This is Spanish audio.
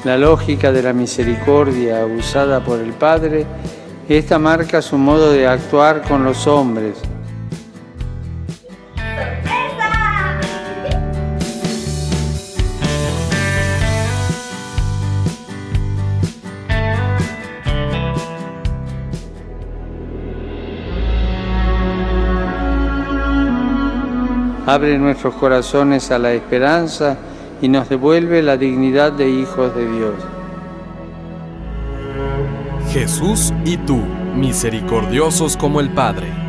la lógica de la misericordia usada por el Padre, esta marca su modo de actuar con los hombres. Abre nuestros corazones a la esperanza y nos devuelve la dignidad de hijos de Dios. Jesús y tú, misericordiosos como el Padre.